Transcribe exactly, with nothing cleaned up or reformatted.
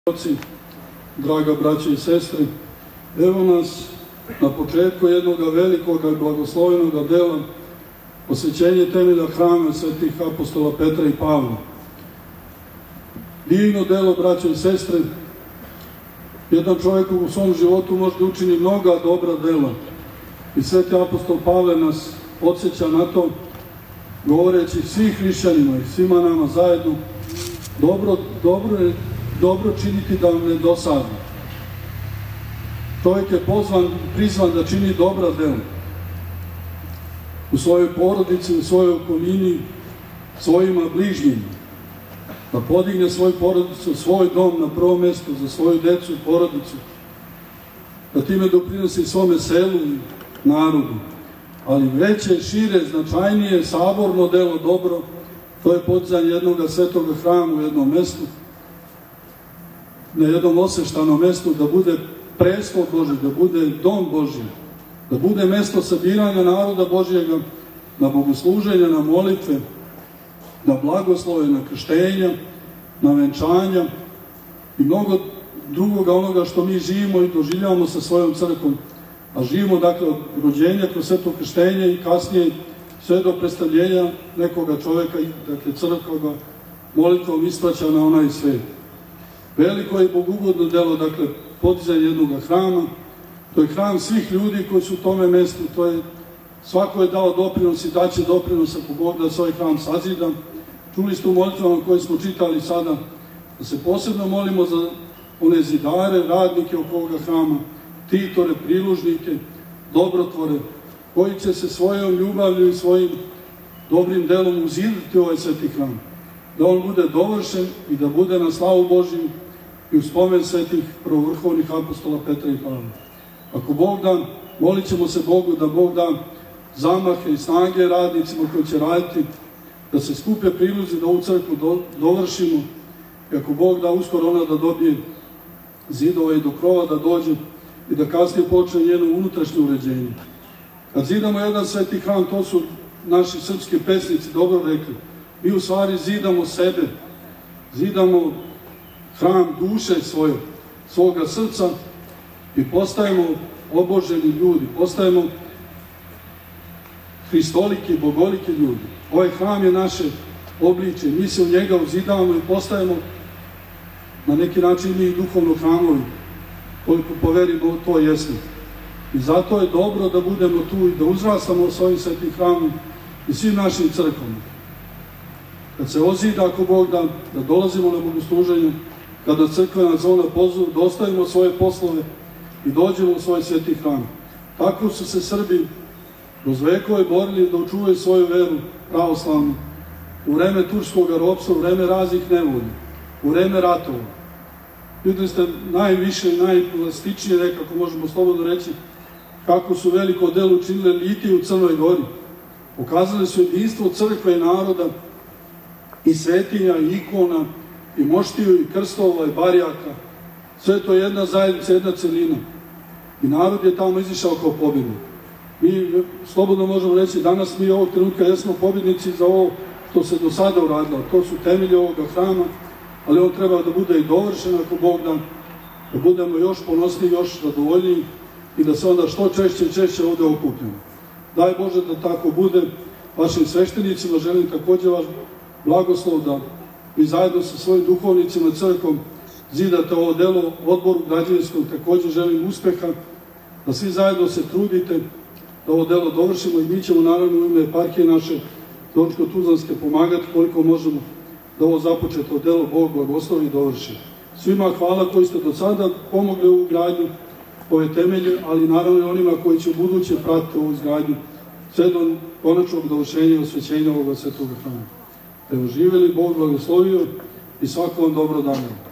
Oci, draga braća i sestre, evo nas na početku jednog velikog i blagoslovenog dela posvećenje temelja hrama svetih apostola Petra i Pavla. Divno delo, braća i sestre, jedan čovjek u svom životu može da učini mnoga dobra dela i sveti apostol Pavle nas podsjeća na to, govoreći svih hrišćanima i svima nama zajedno, dobro, dobro je dobro činiti da vam ne dosadne. Čovjek je pozvan, prizvan da čini dobra dela u svojoj porodici, u svojoj okolini, svojima bližnjima, da podigne svoju porodicu, svoj dom na prvo mjesto za svoju decu i porodicu, da time doprinosi svome selu i narodu. Ali veće, šire, značajnije, saborno delo dobro, to je podizanje jednog svetog hrama u jednom mjestu, na jednom osveštanom mjestu, da bude prestol Božji, da bude dom Božji, da bude mjesto sabiranja naroda Božjega, na bogosluženja, na molitve, na blagoslove, na krštenja, na venčanja i mnogo drugoga onoga što mi živimo i doživljavamo sa svojom crkvom. A živimo dakle od rođenja kroz sveto krštenje i kasnije sve do predstavljenja nekoga čovjeka, dakle crkva molitvom ispraća na onaj svet. Veliko je bogugodno delo, dakle, podizanje jednog hrama. To je hram svih ljudi koji su u tome mjestu. To je, svako je dao doprinos i daće doprinos ako Bog da svoj hram sazida. Čuli ste u molitvama koje smo čitali sada, da se posebno molimo za one zidare, radnike oko ovoga hrama, titore, prilužnike, dobrotvore, koji će se svojom ljubavlju i svojim dobrim delom uzidati ovaj sveti hram. Da on bude dovršen i da bude na slavu Božiju i u spomen svetih prvovrhovnih apostola Petra i Pavla. Ako Bog da, molit ćemo se Bogu da Bog da zamahe i snage radnicima koji će raditi, da se skupe priluzi da ovu crkvu do, dovršimo i ako Bog da uskoro ona da dobije zidove i do krova da dođe i da kasnije počne njeno unutrašnje uređenje. Kad zidamo jedan sveti hram, to su naši srpski pesnici dobro rekli, mi u stvari zidamo sebe, zidamo hram duše svoje, svoga srca i postajemo oboženi ljudi, postajemo hristoliki, bogoliki ljudi. Ovaj hram je naše obliče, mi se u njega uzidamo i postajemo na neki način i duhovno hramovi, koliko poverimo to jesmo. I zato je dobro da budemo tu i da uzrastamo s ovim svetim hramom i svim našim crkvama. Kad se ozida, ako Bog da, da dolazimo na bogosluženje, kada crkvena zona pozove, da ostavimo svoje poslove i dođemo u svoj sveti hram. Tako su se Srbi kroz vekove borili da očuvaju svoju veru pravoslavnu u vreme turskog ropstva, u vreme raznih nevolja, u vreme ratova. Vidjeli ste najviše i najplastičnije, nekako možemo slobodno reći, kako su veliko delo učinile Litije u Crnoj Gori. Pokazali su jedinstvo crkve i naroda, i svetinja, i ikona, i moštiju, i krstova, i barjaka. Sve to je jedna zajednica, jedna celina. I narod je tamo izišao kao pobjednik. Mi slobodno možemo reći, danas mi ovog trenutka jesmo pobjednici za ovo što se do sada uradilo. To su temelji ovoga hrama, ali on treba da bude i dovršen ako Bog da, da budemo još ponosniji, još zadovoljniji i da se onda što češće i češće ovdje okupljamo. Daj Bože da tako bude. Vašim sveštenicima želim također vaš blagoslov da vi zajedno sa svojim duhovnicima, crkvom zidate ovo delo, odboru građevinskom također želim uspeha, da svi zajedno se trudite da ovo delo dovršimo i mi ćemo naravno u ime eparhije naše Dončko-Tuzlanske pomagati koliko možemo da ovo započeto delo Bog blagoslovi i dovrši. Svima hvala koji ste do sada pomogli u gradnju ove temelje, ali naravno i onima koji će u buduće pratiti ovu izgradnju sve do konačnog dovršenja i osvećenja ovoga svetoga hrama. Evo, živjeli, Bog blagoslovio i svako vam dobro dana.